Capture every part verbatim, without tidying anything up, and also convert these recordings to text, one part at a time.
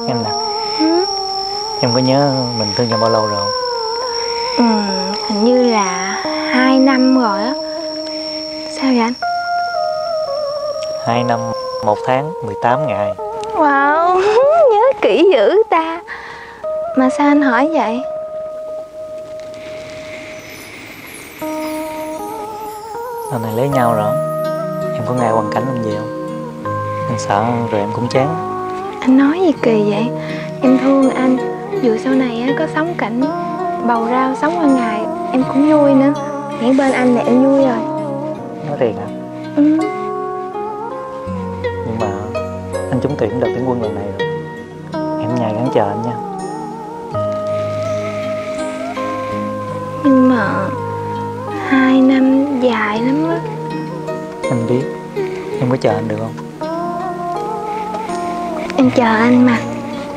Em nè, ừ? Em có nhớ mình thương nhau bao lâu rồi không? Ừ, hình như là hai năm rồi á. Sao vậy anh? Hai năm, một tháng, mười tám ngày. Wow, nhớ kỹ dữ ta. Mà sao anh hỏi vậy? Lần này lấy nhau rồi, em có ngại hoàn cảnh làm gì không? Em sợ rồi em cũng chán. Anh nói gì kỳ vậy? Em thương anh. Dù sau này á, có sống cảnh bầu rau sống qua ngày em cũng vui nữa. Miễn bên anh là em vui rồi. Nói thiệt hả? Ừ. Nhưng mà anh trúng tuyển đợt tuyển quân lần này rồi. Em nhài gắng chờ anh nha. Nhưng mà hai năm dài lắm á. Anh biết. Em có chờ anh được không? Em chờ anh mà.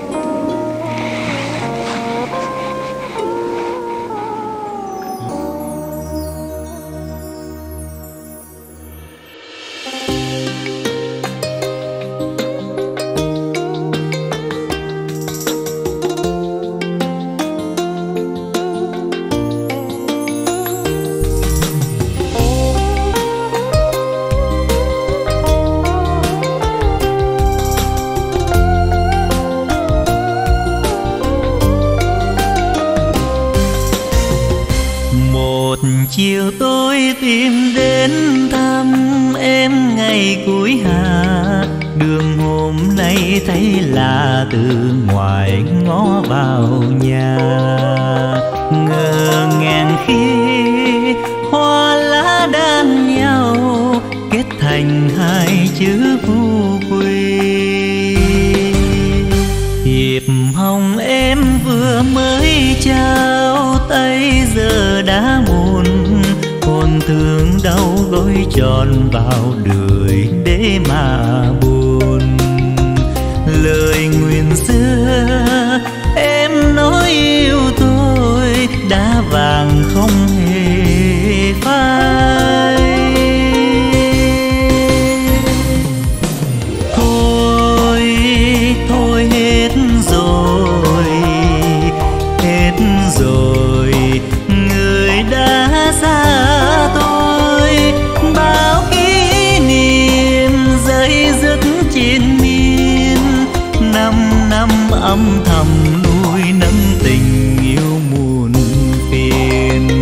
Chiều tối tìm đến thăm em ngày cuối hạ. Đường hôm nay thấy lạ từ ngoài ngó vào nhà. Ngỡ ngàng khi hoa lá đan nhau kết thành hai chữ phú quý. Hiệp hồng em vừa mới trao tay giờ đã muộn. Hồn thương đau gối tròn vào đời để mà buồn. Lời nguyền xưa em nói yêu tôi đã vàng không hề phai. Thôi, thôi hết rồi, hết rồi, người đã xa tôi. Bao kỷ niệm dây dứt trên miên, năm năm âm thầm nuôi nấng tình yêu muôn phiền.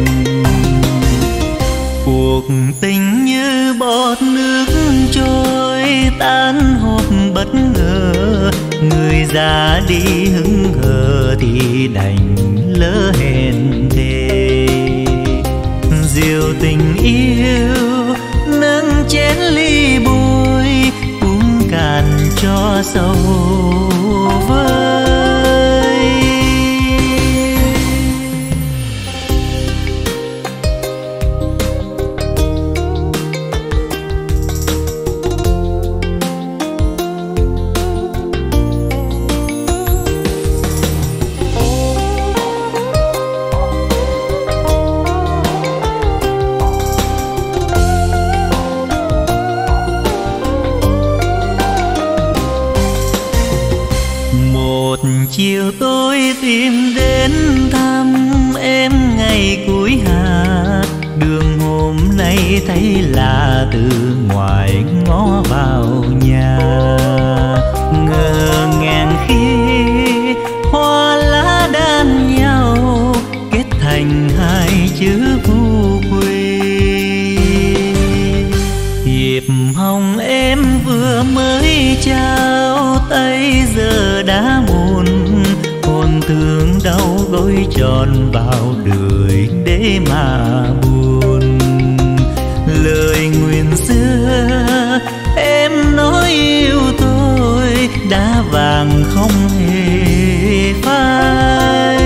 Cuộc tình như bọt nước trôi tan hộp bất ngờ. Người ra đi hững hờ thì đành lỡ hẹn thề. Diệu tình yêu nâng chén ly bôi, uống cạn cho sầu vơi. Chiều tối tìm đến thăm em ngày cuối hạ. Đường hôm nay thấy lạ từ ngoài ngó vào nhà. Ngỡ ngàng khi hoa lá đan nhau kết thành hai chữ phú quý. Hiệp hồng em vừa mới trao tay giờ đã muộn. Hồn thương đau gối tròn vào đời để mà buồn. Lời nguyền xưa em nói yêu tôi đã vàng không hề phai.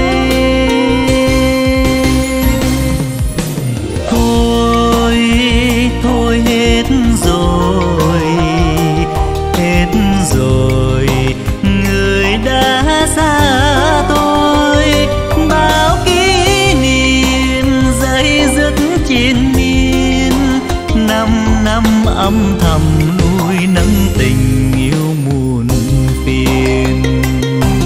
Thôi, thôi hết rồi, hết rồi, người đã xa tôi. Bao kỷ niệm dây dứt trên miên, năm năm âm thầm nuôi nấng tình yêu muôn phiền.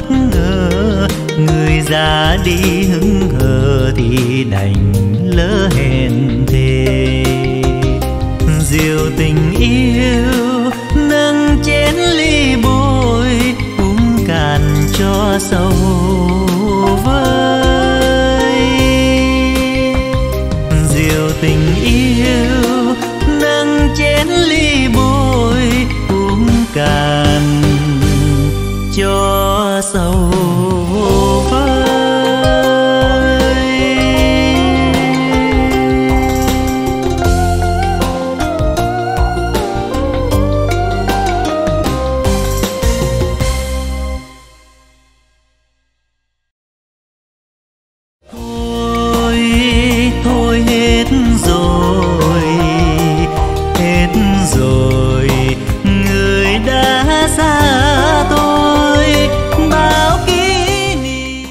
ngờ, người già đi hững hờ thì đành lỡ hẹn thề. Diệu tình yêu nâng chén ly bôi, uống cạn cho sầu vơi. Diệu tình yêu nâng chén ly bôi, uống cạn cho sầu vơi. Thôi hết rồi, hết rồi, người đã xa tôi bao kỷ niệm.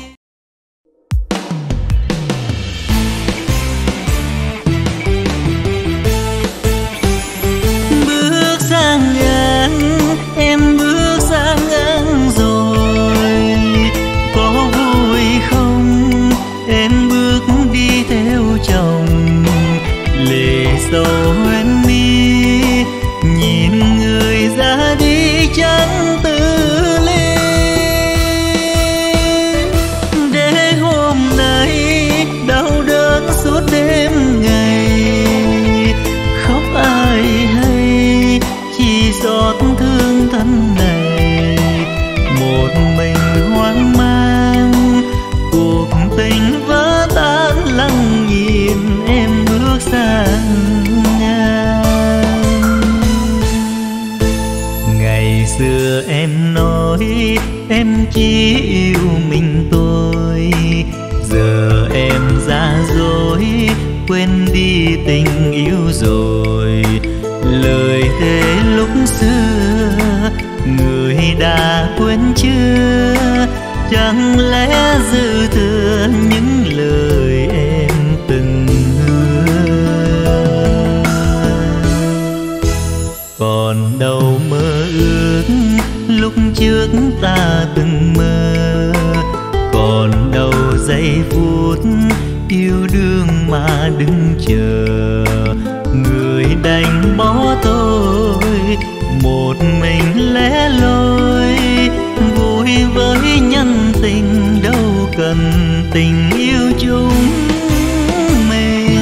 Bước sang ngang, em bước sang ngang rồi, có vui không em bước đi theo chồng. Lệ sầu hoen mi nhìn người ra đi chẳng từ ly, để hôm nay đau đớn suốt đêm ngày. Khóc ai hay chỉ giọt thương thân này, một mình hoang mang cuộc tình vỡ tan lặng nhìn em bước sang ngang. Ngày xưa em nói em chỉ yêu mình tôi, giờ em ra dối quên đi tình yêu rồi. Lời thề lúc xưa người đã quên chưa, chẳng lẽ dư thừa những lời em từng hứa. Còn đâu mơ ước lúc trước ta từng mơ, còn đâu giây phút yêu đương mà đứng chờ. Người đành bỏ tôi một mình lẻ loi, vui với nhân tình đâu cần tình yêu chúng mình.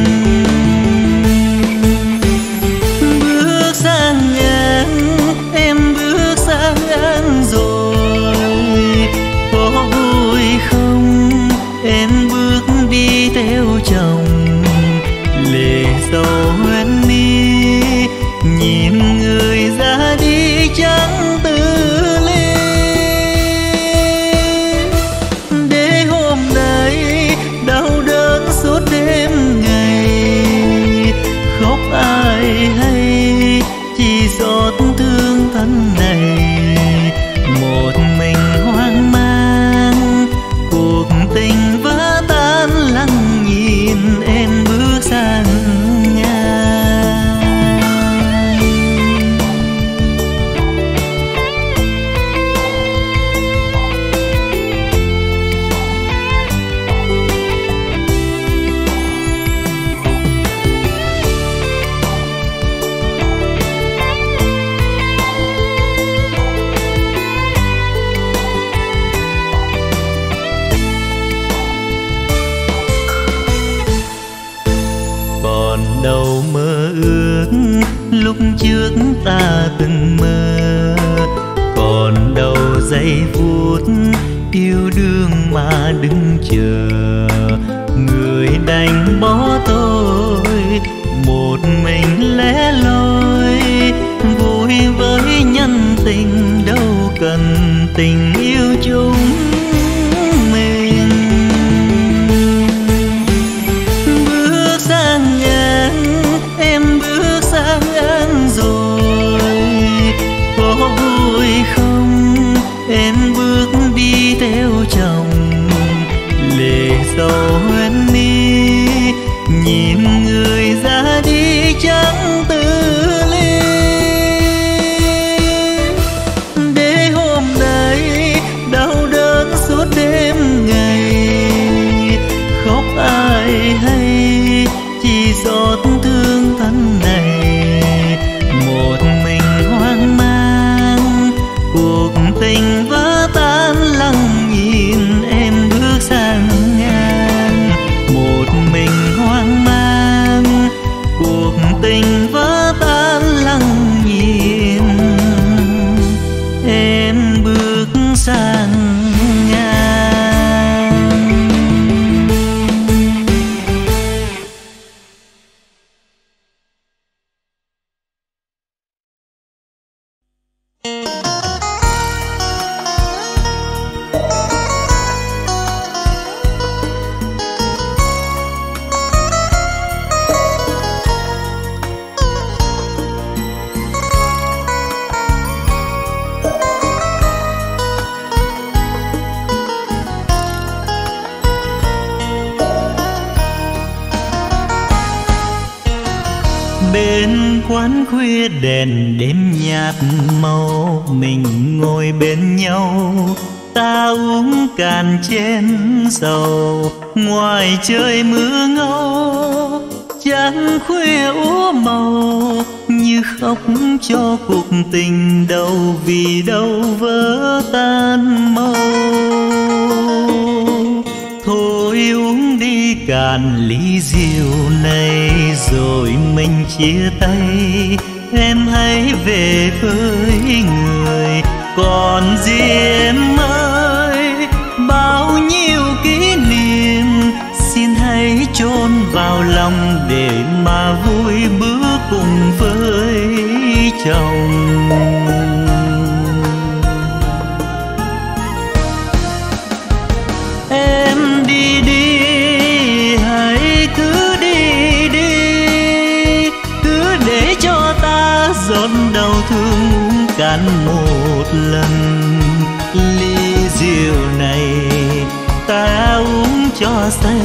Bước sang ngang, em bước sang ngang rồi, có vui không em bước đi theo chồng. Lệ sầu hoen mi nhìn người ra đi chẳng từ ly, để hôm nay đau đớn suốt đêm ngày. Khóc ai hay chỉ giọt thương thân này, một mình hoang mang cuộc tình vỡ tan lặng nhìn em bước sang ngang. Còn đâu mơ ước lúc trước ta từng mơ, còn đâu giây phút yêu đương mà đứng chờ. Người đành bỏ tôi một mình lẻ loi, vui với nhân tình đâu cần tình yêu chúng mình. Bước sang ngang, em bước sang ngang rồi, có vui không em bước đi theo chồng. Lệ sầu hoen mi nhìn người ra đi chẳng từ ly, để hôm nay đau đớn quán khuya đèn đêm nhạt màu, mình ngồi bên nhau ta uống cạn chén dầu. Ngoài trời mưa ngâu trăng khuya úa màu, như khóc cho cuộc tình đâu vì đâu vỡ tan mau. Thôi uống đi cạn ly rượu này rồi mình chia tay. Em hãy về với người, còn gì em ơi. Bao nhiêu kỷ niệm xin hãy chôn vào lòng để mà vui bữa cùng với chồng. Em đi đi, hãy cứ đi đi, cứ để cho ta giọt đầu thương uống cạn một lần. Ly rượu này ta uống cho say,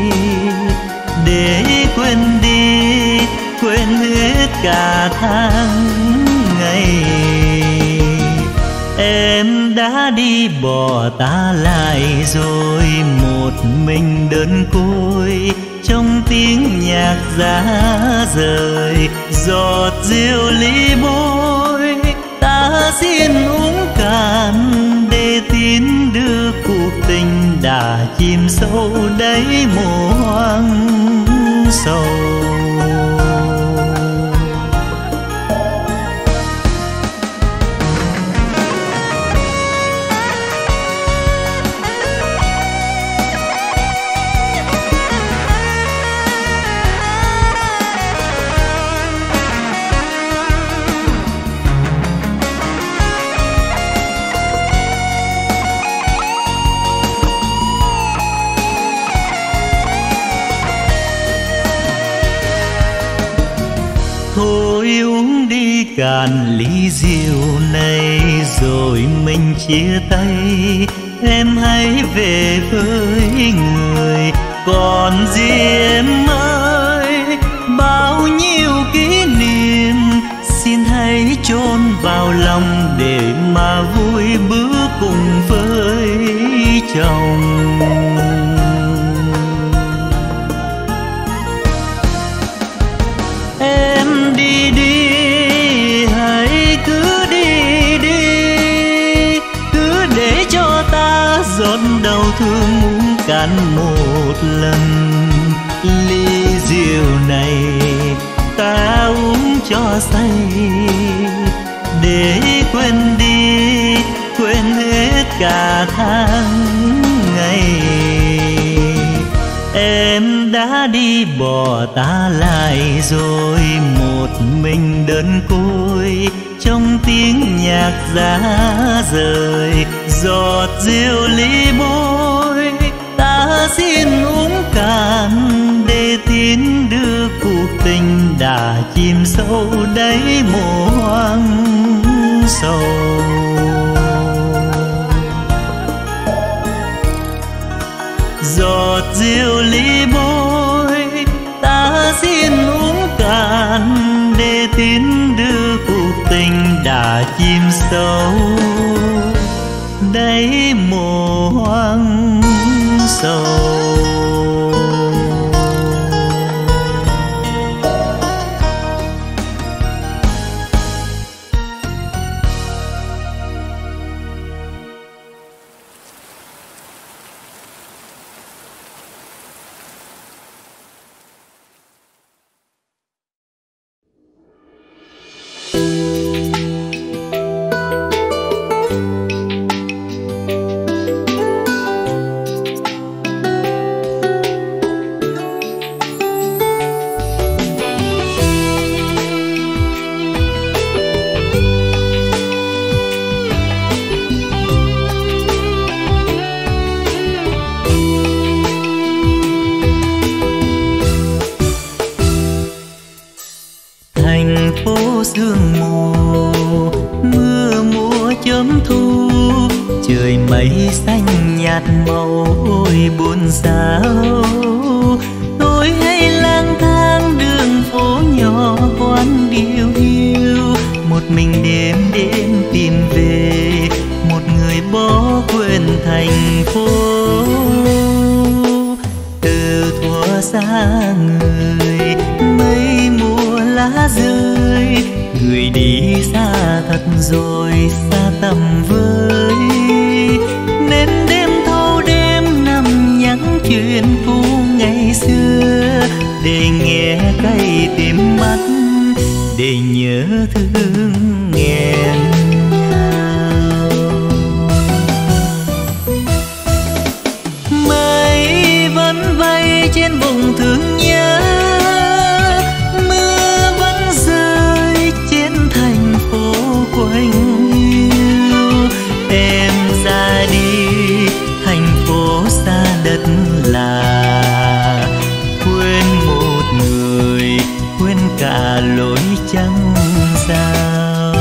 để quên đi, quên hết cả tháng ngày. Em đã đi bỏ ta lại rồi, một mình đơn côi trong tiếng nhạc giá rời. Giọt rượu ly bôi ta xin uống cạn, để tín đưa cuộc tình đã chìm sâu đáy mồ hoang sầu. Thôi uống đi cạn ly rượu này rồi mình chia tay. Em hãy về với người, còn gì em ơi. Bao nhiêu kỷ niệm xin hãy chôn vào lòng để mà vui bữa cùng với chồng. Em đi đi, hãy cứ đi đi, cứ để cho ta giọt đầu thương uống cạn một lần. Ly rượu này ta uống cho say, để quên đi, quên hết cả tháng ngày. Em đã đi bỏ ta lại rồi, một mình đơn côi trong tiếng nhạc giá rời. Giọt rượu ly bôi ta xin uống cạn, để tín đưa cuộc tình đã chìm sâu đáy mồ hoang sầu. Giọt rượu ly bôi ta xin uống cạn, để tín đưa cuộc tình đã chìm sâu đáy mồ hoang sầu. Sương mù mưa mùa chớm thu, trời mây xanh nhạt màu ôi buồn sao. Tôi hay lang thang đường phố nhỏ quán điệu thành phố. Từ thuở xa người mây mùa lá rơi, người đi xa thật rồi xa tầm với. Nên đêm thâu đêm nằm nhắn chuyện cũ ngày xưa, để nghe cay tim mắt, để nhớ thương nghẹn ngào. Mây vẫn bay trên vùng thương nhớ, mưa vẫn rơi trên thành phố quanh yêu. Em ra đi thành phố xa đất lạ, quên một người, quên cả lối trắng sao.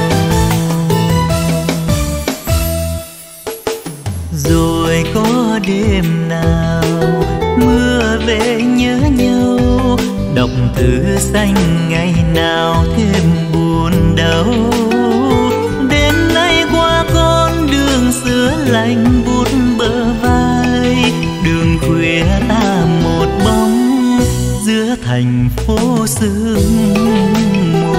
Rồi có đêm nào mưa về nhớ nhau, đọc thư xanh ngày nào thêm buồn đau. Đêm nay qua con đường xưa lạnh buốt bờ vai, đường khuya ta một bóng giữa thành phố sương mù.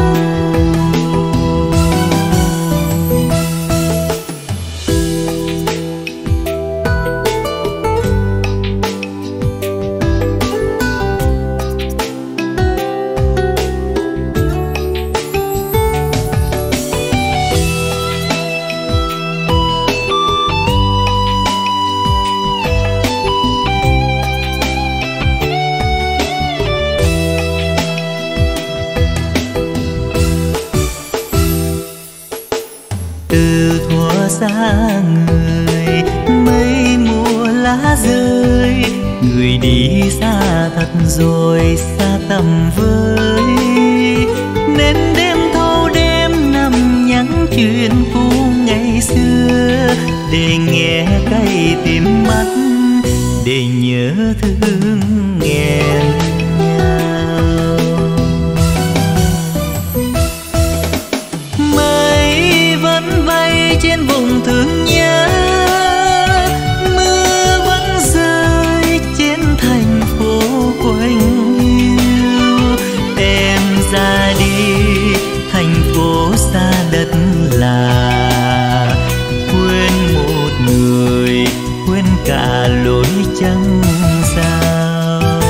Xa người mây mùa lá rơi, người đi xa thật rồi xa tầm với. Nên đêm thâu đêm nằm nhắn chuyện cũ ngày xưa, để nghe cay tim mắt, để nhớ thương nghẹn ngào. Mây vẫn bay trên vùng thương nhớ, mưa vẫn rơi trên thành phố quanh yêu. Em ra đi thành phố xa đất lạ, quên một người, quên cả lối trắng sao.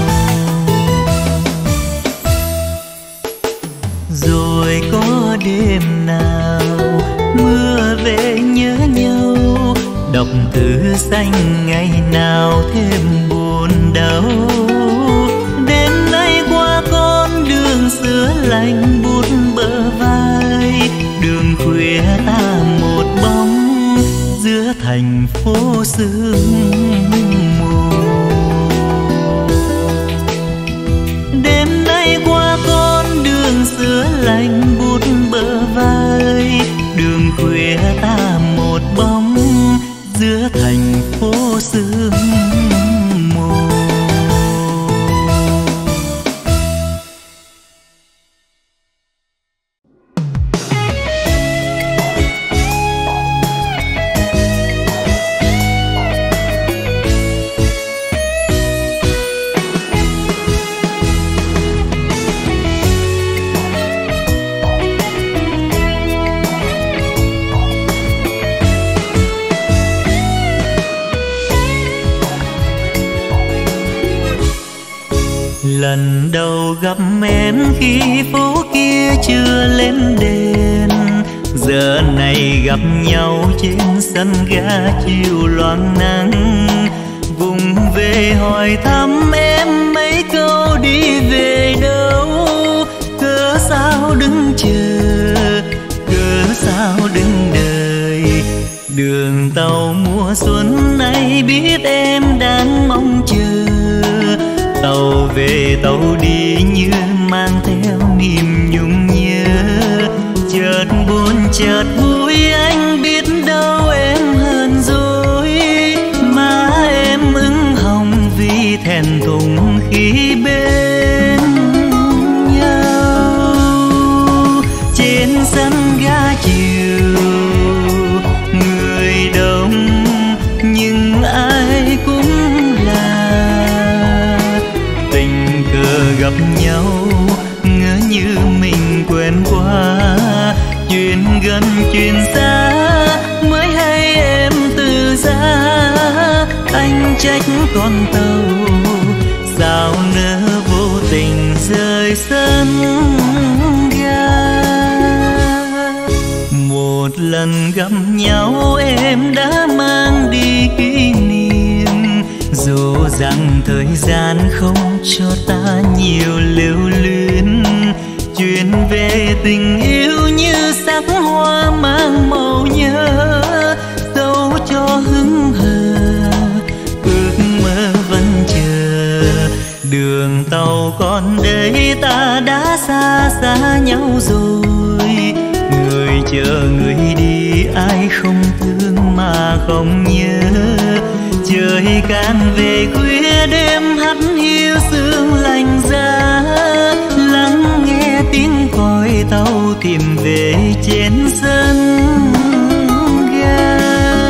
Rồi có đêm nào mưa về nhớ nhau, đọc thư xanh ngày nào thêm buồn đau. Đêm nay qua con đường xưa lạnh buốt bờ vai, đường khuya ta một bóng giữa thành phố sương mù. Đêm nay qua con đường xưa lạnh buốt bờ vai, đường khuya ta một bóng giữa thành phố sương mù. Lần đầu gặp em khi phố kia chưa lên đèn, giờ này gặp nhau trên sân ga chiều loang nắng. Vùng về hỏi thăm em mấy câu đi về đâu, cớ sao đứng chờ, cớ sao đứng đợi. Đường tàu mùa xuân này biết em đang mong chờ, tàu về tàu đi như mang theo niềm nhung nhớ. Chợt buồn chợt vui anh biết đâu em hờn dỗi, má em ửng hồng vì thẹn thùng khi bên nhau. Trên sân ga chiều người đông gần chuyện xa mới hay em từ giá. Anh trách con tàu sao nỡ vô tình rời sân ga. Một lần gặp nhau em đã mang đi kỷ niệm, dù rằng thời gian không cho ta nhiều lưu luyến. Chuyện về tình yêu như sắc hoa mang màu nhớ, dẫu cho hững hờ ước mơ vẫn chờ. Đường tàu còn đây ta đã xa xa nhau rồi, người chờ người đi ai không thương mà không nhớ. Trời càng về khuya đêm hắt hiu sương lạnh giá, lắng nghe tiếng còi tàu tìm về trên sân ga.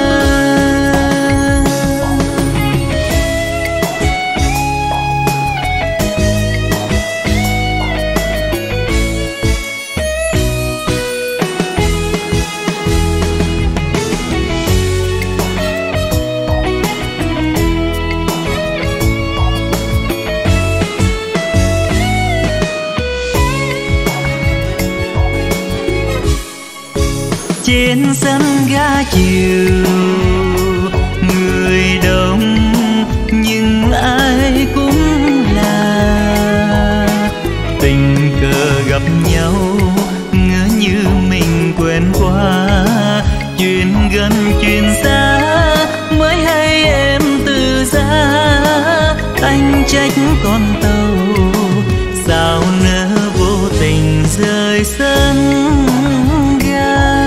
Trên sân ga chiều người đông nhưng ai cũng là tình cờ gặp nhau, ngỡ như mình quen qua. Chuyện gần chuyện xa mới hay em từ giá. Anh trách con tàu sao nỡ vô tình rời sân ga.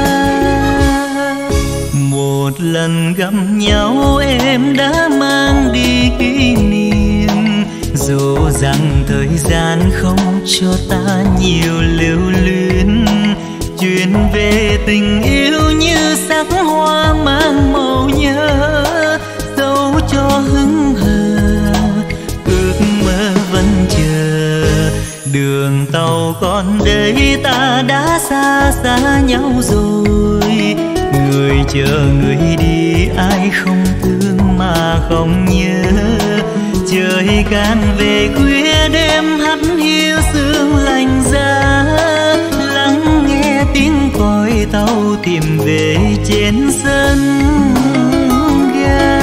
Một lần gặp nhau em đã mang đi kỷ niệm, dù rằng thời gian không cho ta nhiều lưu luyến. Chuyện về tình yêu như sắc hoa mang màu nhớ, dẫu cho hững hờ ước mơ vẫn chờ. Đường tàu còn đây ta đã xa xa nhau rồi, người chờ người đi ai không thương mà không nhớ. Trời càng về khuya đêm hắt hiu sương lạnh giá, lắng nghe tiếng còi tàu tìm về trên sân ga.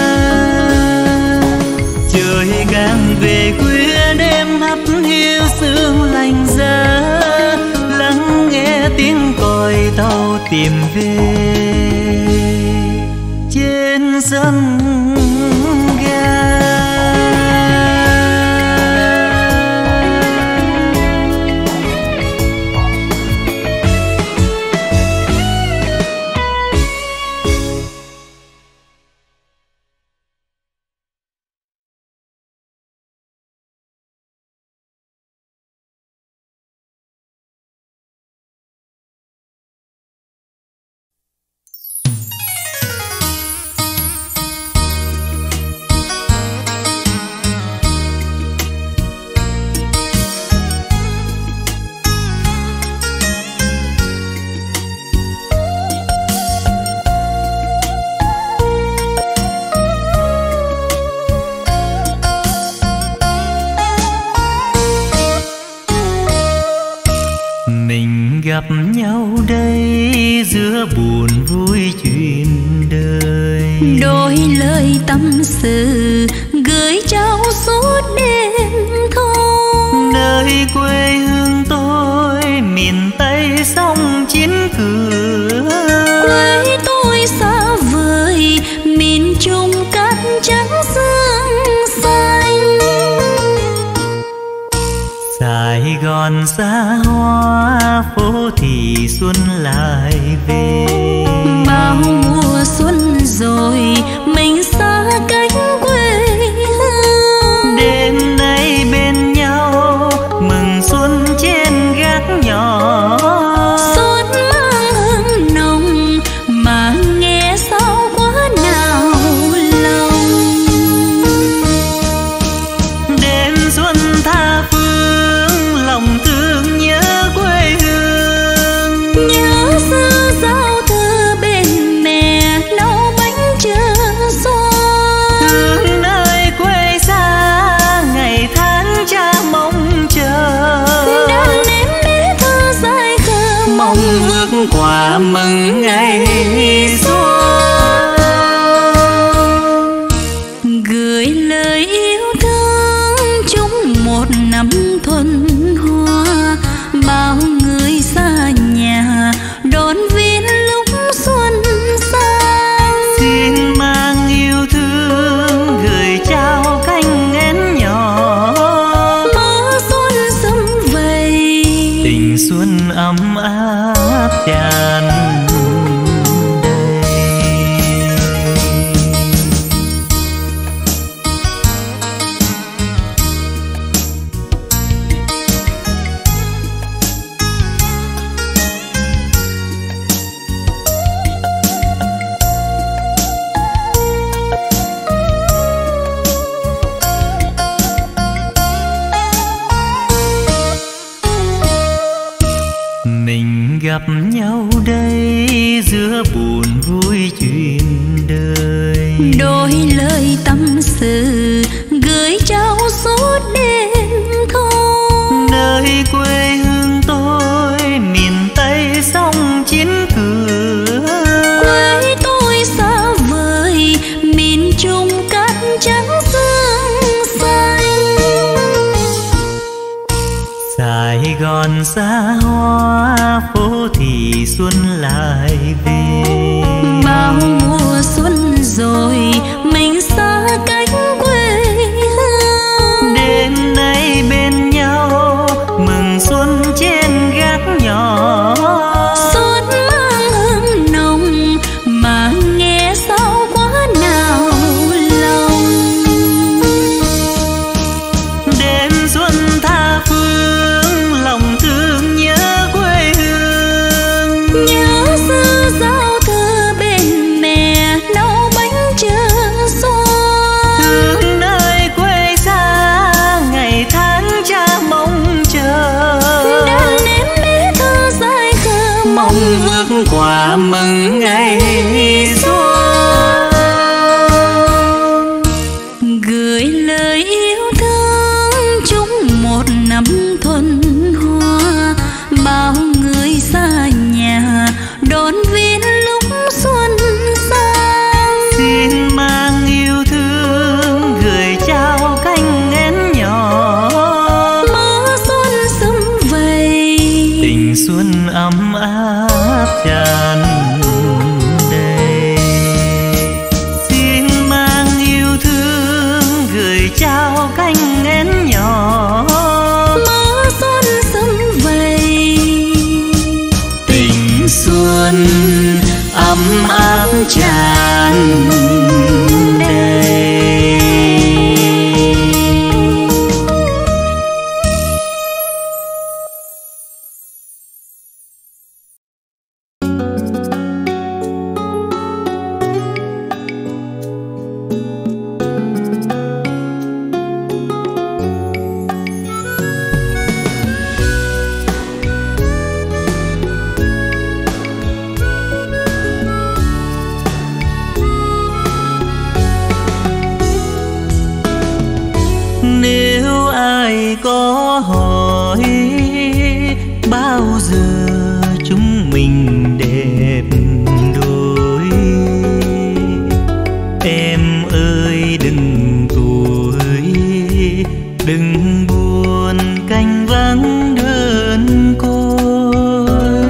Trời càng về khuya đêm hắt hiu sương lạnh giá, lắng nghe tiếng còi tàu tìm về trên sân ga. Gặp nhau đây giữa buồn vui chuyện đời, đôi lời tâm sự gửi trao suốt đêm thâu. Nơi quê hương tôi miền Tây sông Chiến Cửa, quê tôi xa vời miền Trung cát trắng sương xanh. Sài Gòn xa hoa phố thì xuân lại về, bao mùa xuân rồi mình xa cách quê hương. Đêm nay bên nhau mừng xuân trên gác nhỏ, xuân mang hương nồng mà nghe sao quá nào lòng. Đêm xuân tha phương lòng thương nhớ quê hương, nhớ xưa xa Gửi lời yêu thương chung một năm thuần hoa, bao người xa nhà đón viên lúc xuân sang. Xin mang yêu thương gửi trao cánh én nhỏ, mơ xuân sum vầy tình xuân ấm áp tràn. Gặp nhau đây giữa buồn vui chuyện đời, đôi lời tâm sự gửi trao suốt đêm thâu. Nơi quê hương tôi miền Tây sông Chiến Cửa, quê tôi xa vời miền Trung cát trắng sương xanh. Sài Gòn xa hoa phố thì xuân lại về, bao mùa xuân rồi mình xa cách quê hương. Đêm nay bên nhau mừng xuân trên gác nhỏ, xuân mang hương nồng mà nghe sao quá nào lòng. Đêm xuân tha phương lòng thương nhớ quê hương, nhớ xưa giao thừa bên mẹ nấu bánh chờ xuân. thương nơi quê xa ngày tháng cha mong chờ, đang nếm bé thơ dài khờ mong ước quà mừng ngày xuân. gửi lời yêu thương chung một năm thuần hoa, bao người xa nhà đón viên lúc xuân sang. Xin mang yêu thương gửi trao cánh én nhỏ, mơ xuân sum vầy tình xuân ấm áp tràn đầy. Xin mang yêu thương gửi trao cánh én nhỏ, mơ xuân sum vầy tình xuân ấm áp tràn đầy. Nếu ai có hỏi bao giờ chúng mình đẹp đôi, em ơi đừng tuổi, đừng buồn canh vắng đơn côi.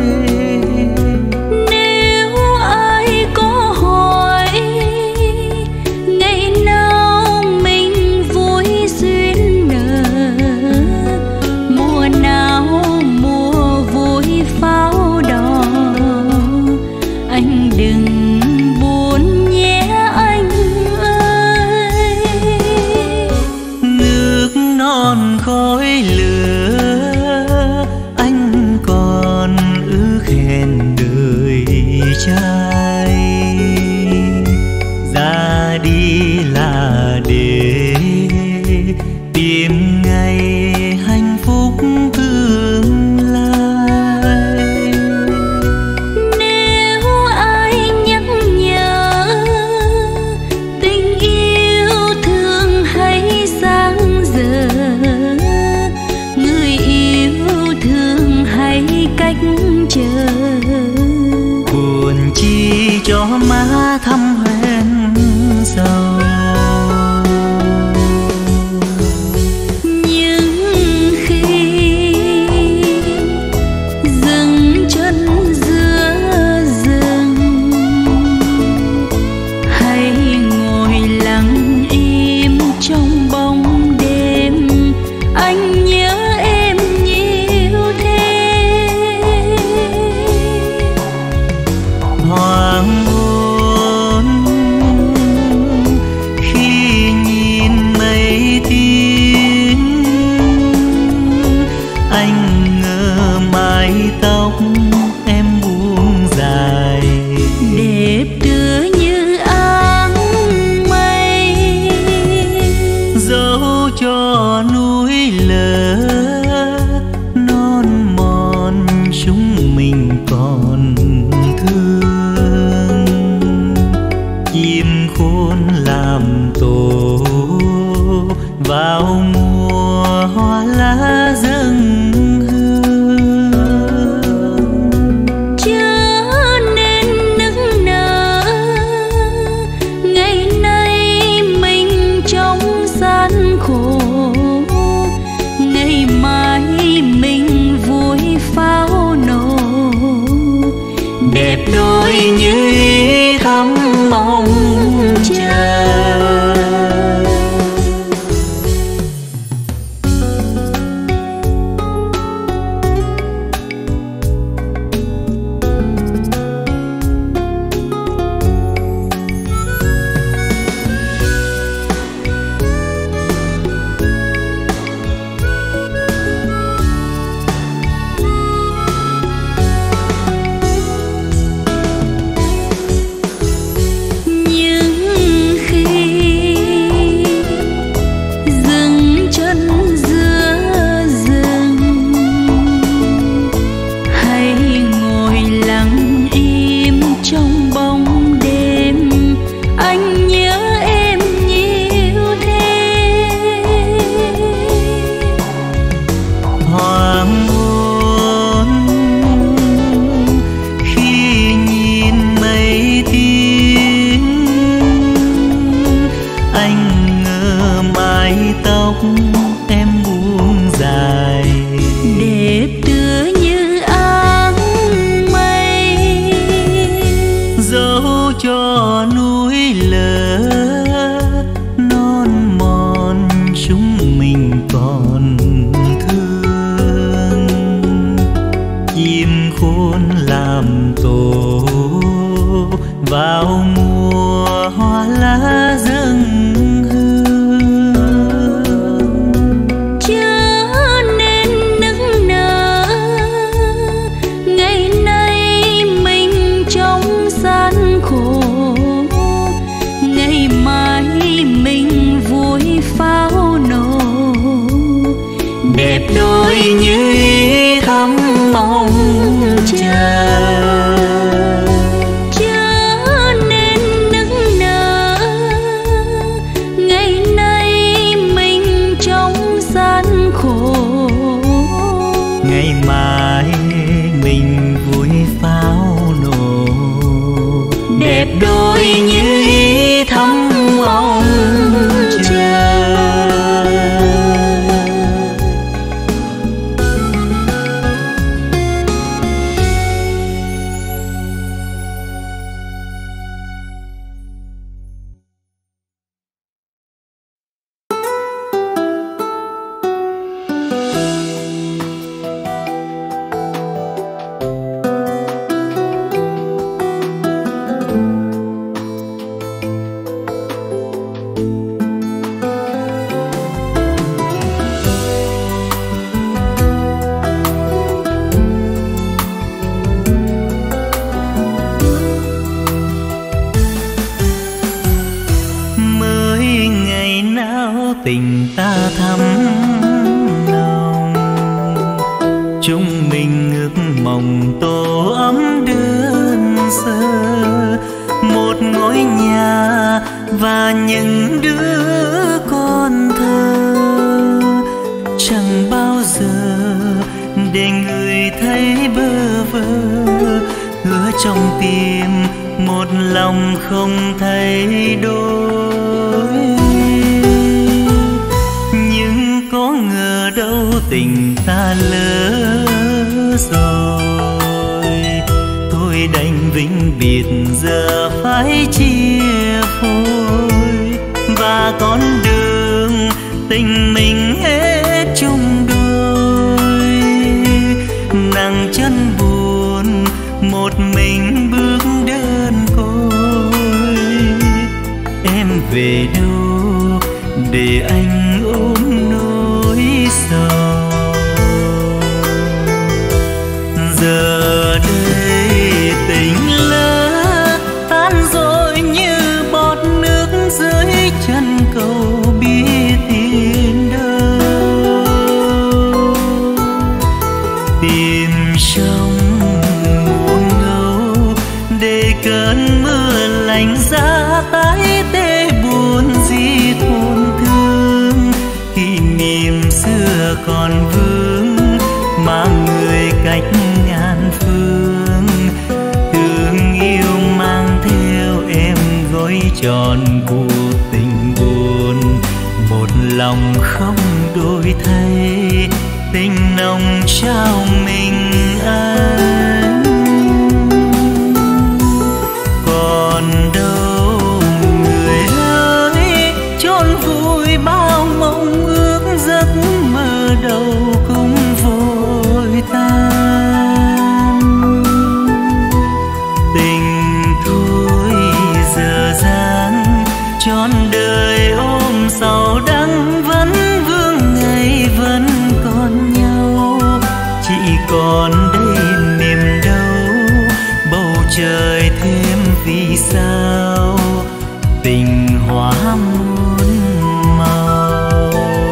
nếu ai có hỏi ngày nào mình vui duyên nợ, mùa nào mùa vui vào mùa hoa lá dâng hương. Chớ nên nức nở, ngày nay mình trong gian khổ, ngày mai mình vui pháo nổ. Đẹp đôi như ý thắm mong chờ. Vào mùa hoa lá dâng hương. Chớ nên nức nở, ngày nay mình trong gian khổ, ngày mai mình vui pháo nổ. Đẹp đôi như ý thắm mong chờ. Ngày mai mình vui pháo nổ. Đẹp đôi như ý thắm mong chờ. Tình ta thắm nồng, chúng mình ước mong tổ ấm đơn sơ, một ngôi nhà và những đứa con thơ. Chẳng bao giờ để người thấy bơ vơ, hứa trong tim một lòng không thay đổi. Có ngờ đâu tình ta lỡ rồi, tôi đành vĩnh biệt giờ phải chia phôi. Và con đường tình mình hết chung đôi, nặng chân buồn một mình bước đơn côi. Em về đâu để anh ôm nỗi sầu? Giờ đây tình lỡ tan rồi như bọt nước dưới chân cầu, biết tìm đâu. Tìm trong muôn ngâu để cơn mưa lạnh giá tái tê buồn gì tổn thương. còn vương, mà người cách ngàn phương. Thương yêu mang theo em gói tròn cuộc tình buồn, một lòng không đổi thay, tình nồng trao mình anh. Còn đâu người ơi, chôn vùi bao mong ước, giấc mơ đầu cũng vội tan. Tình thôi giờ dang, trọn đời ôm sầu đắng, vẫn vương ngày vẫn còn nhau. Chỉ còn đây niềm đau, bầu trời thêm vì sao, tình hóa muôn màu.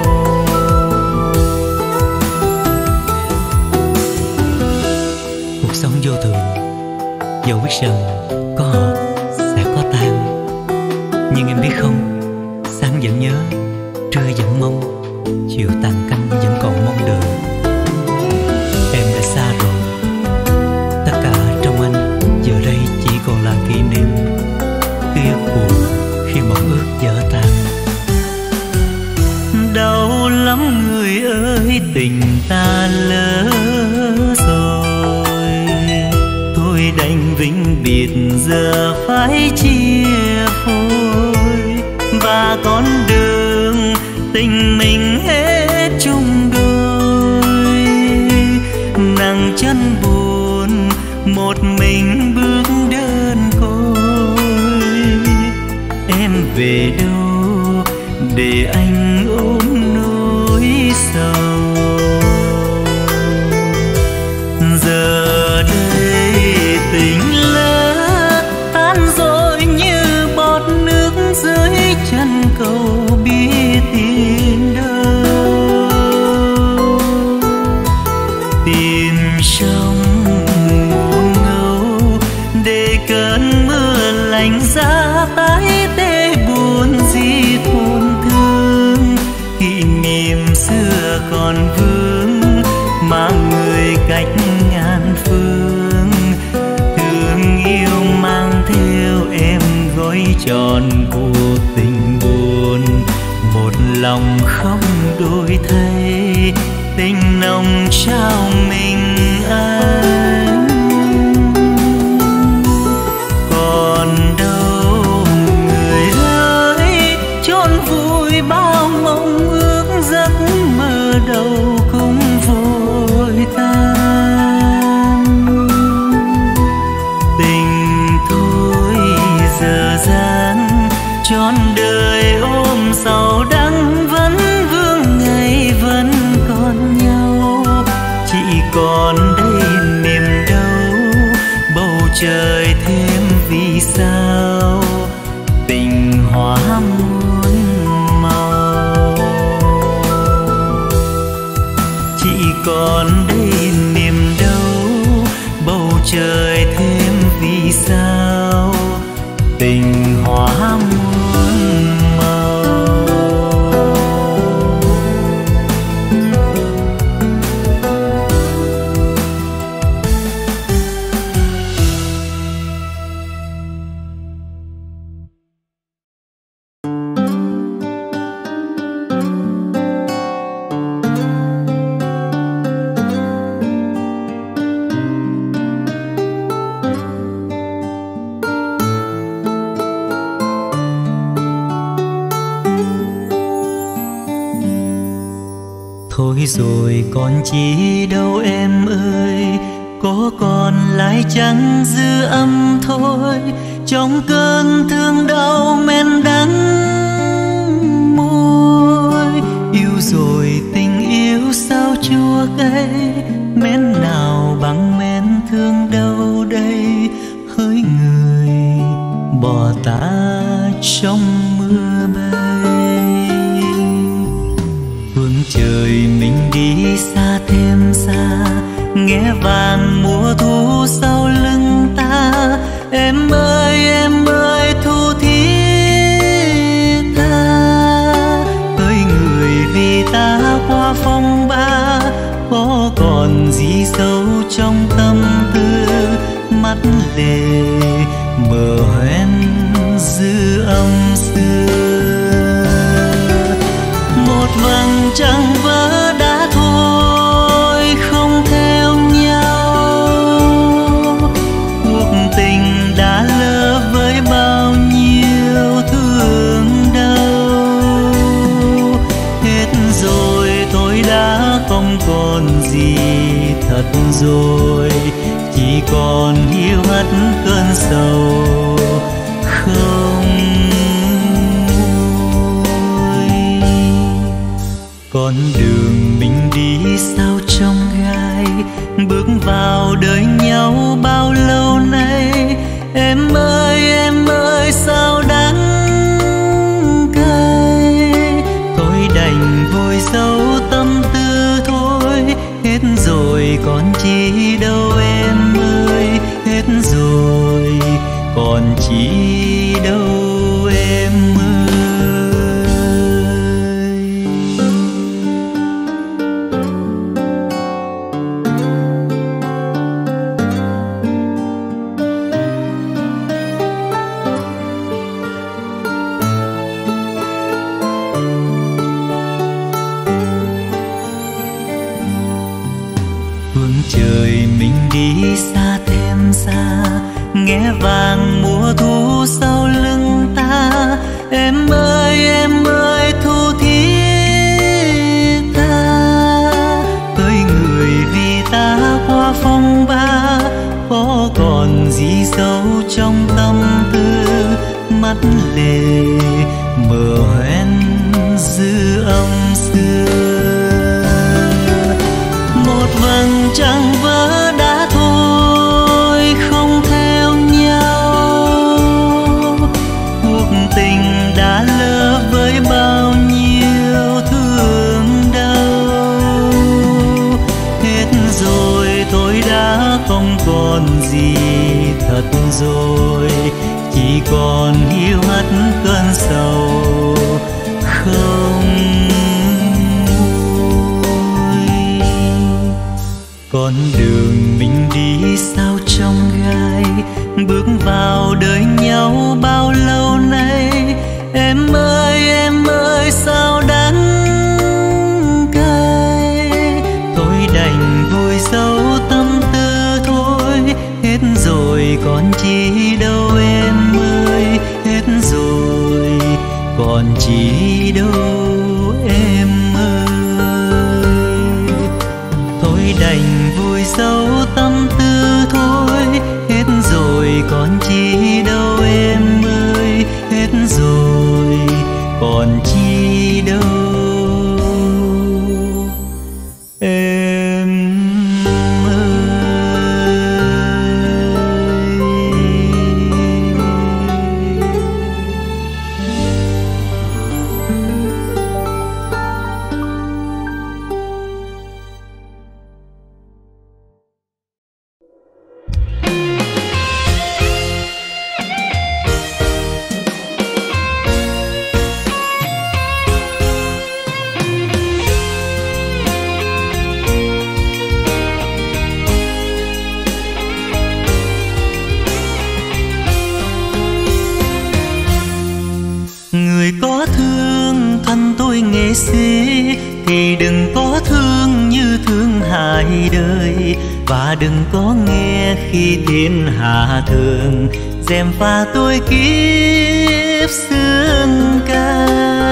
Cuộc sống vô thường, dẫu biết rằng có hợp sẽ có tan, nhưng em biết không, sáng vẫn nhớ, trưa vẫn mong, chiều tàn canh vẫn còn mong đợi. Em đã xa rồi, tất cả trong anh giờ đây chỉ còn là kỷ niệm, ký ức buồn khi mong ước vỡ tan. Đau lắm người ơi, tình ta lỡ rồi, thôi đành vĩnh biệt giờ phải chia phôi. Và con đường tình mình hết chung đôi, nặng chân buồn một mình bước đơn côi. Em về đâu để anh ôm nỗi sầu, giờ đây tình lỡ tan rồi như bọt nước dưới chân cầu, biết tìm đâu. Tìm trong muôn ngâu để cơn mưa lạnh giá tái tê buồn gì tổn thương. Kỷ niệm xưa còn vương, mà người cách ngàn phương. Thương yêu mang theo em gói tròn cuộc tình buồn, một lòng không đổi thay, tình nồng trao mình anh. Còn đâu người ơi, chôn vùi bao mong ước, giấc mơ đầu cũng vội tan. Tình thôi giờ dang, trọn đời ôm sầu đắng, vẫn vương ngày vẫn còn nhau. Chỉ còn đây niềm đau, bầu trời thêm vì sao, tình hóa muôn màu. Chỉ còn đây niềm đau, bầu trời thêm vì sao, tình hóa muôn màu. Thôi rồi còn chi đâu em ơi, có còn lại chẳng dư âm thôi. Trong cơn thương đau men đắng môi, yêu rồi tình yêu sao chua cay. Mến nào bằng mến thương đâu đây, hỡi người bỏ ta trong mưa bay. Phương trời mình đi xa thêm xa, nghe vàng mùa thu sau lưng ta. Em ơi em ơi thu thiết tha, ơi người vì ta qua phong ba sầu không nguôi. Con đường mình đi sao trong gai, bước vào đời nhau bao lâu nay. Em ơi em ơi sao đắng cay, tôi đành vội giấu tâm tư thôi. Hết rồi còn chi đâu em ơi, hết rồi còn chi đâu em ơi. Trời mình đi xa thêm xa, nghe vàng mùa thu sau lưng ta. Em ơi em ơi thu thiết tha, tới người vì ta qua phong ba. Có còn gì sâu trong tâm tư, mắt lệ mờ hoen dư âm xưa. Một vầng trăng vỡ đã thôi không theo nhau, cuộc tình đã lỡ với bao nhiêu thương đau. Hết rồi tôi đã không còn gì thật rồi, chỉ còn hiu hắt cơn sầu không. Con đường mình đi sao trong gai, bước vào đời nhau bao lâu nay. Em ơi em ơi sao đắng cay, tôi đành vội giấu tâm tư thôi. Hết rồi còn chi đâu em ơi, hết rồi còn chi đâu em ơi. Tôi đành vùi dấu tâm tư thôi. Hết rồi còn chi đâu em ơi, hết rồi còn chi đâu em ơi. Thì đừng có thương như thương hại đời, và đừng có nghe khi thiên hạ thường dèm pha tôi kiếp xương ca.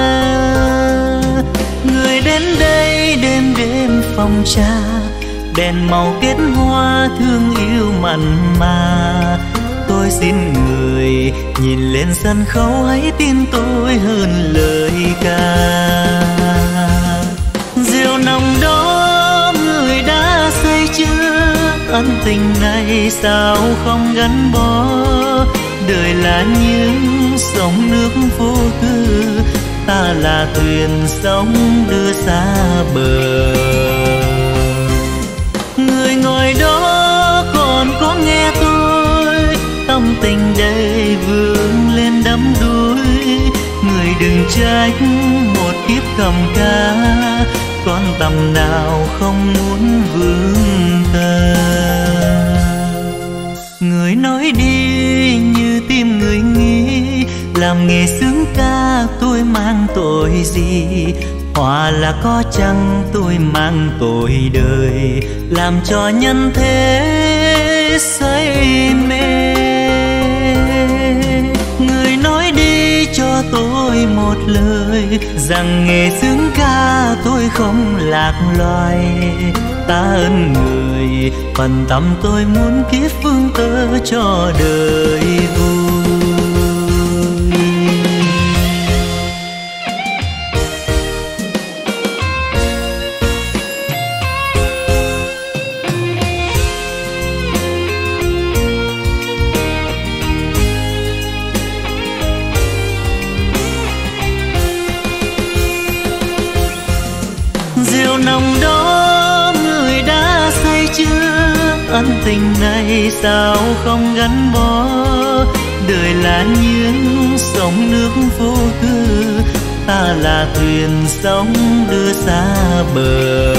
Người đến đây đêm đêm phòng trà, đèn màu kết hoa thương yêu mặn mà. Tôi xin người nhìn lên sân khấu, hãy tin tôi hơn lời ca. Rượu nồng đó người đã say chưa, ân tình này sao không gắn bó. Đời là những sóng nước vô tư, ta là thuyền sóng đưa xa bờ. Người ngồi đó còn có nghe tôi, tâm tình đây vươn lên đắm đuối. Người đừng trách một kiếp cầm ca, con tầm nào không muốn vướng ta. Người nói đi như tim người nghĩ, làm nghề sướng ca tôi mang tội gì. Hòa là có chăng tôi mang tội đời, làm cho nhân thế say mê. Người nói đi cho tôi một lời rằng nghề sướng ca tôi không lạc loài. Ta ơn người phần tâm tôi muốn kiếp phương tơ cho đời vui. Rượu nồng đó người đã say chưa, ân tình này sao không gắn bó. Đời là những sông nước vô tư, ta là thuyền sóng đưa xa bờ.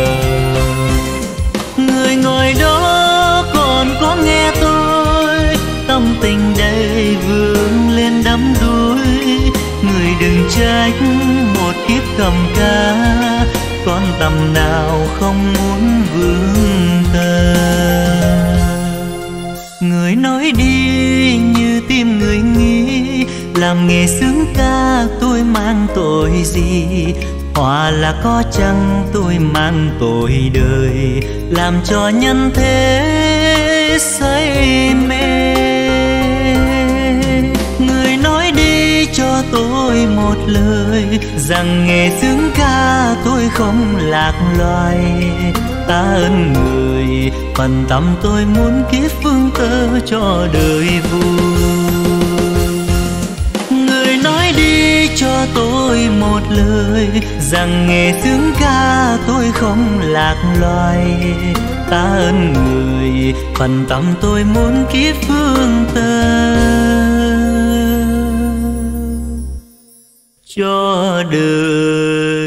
Người ngồi đó còn có nghe tôi, tâm tình đầy vương lên đắm đuối. Người đừng trách một kiếp cầm ca, con tầm nào không muốn vướng tơ. Người nói đi như tim người nghĩ, làm nghề sướng ca tôi mang tội gì. Hòa là có chăng tôi mang tội đời, làm cho nhân thế say mê. Người nói đi cho tôi một lời rằng nghề sướng ca tôi không lạc loài. Ta ơn người phần tâm tôi muốn kiếp phương tơ cho đời vui. Người nói đi cho tôi một lời rằng nghề sướng ca tôi không lạc loài. Ta ơn người phần tâm tôi muốn kiếp phương tơ cho đời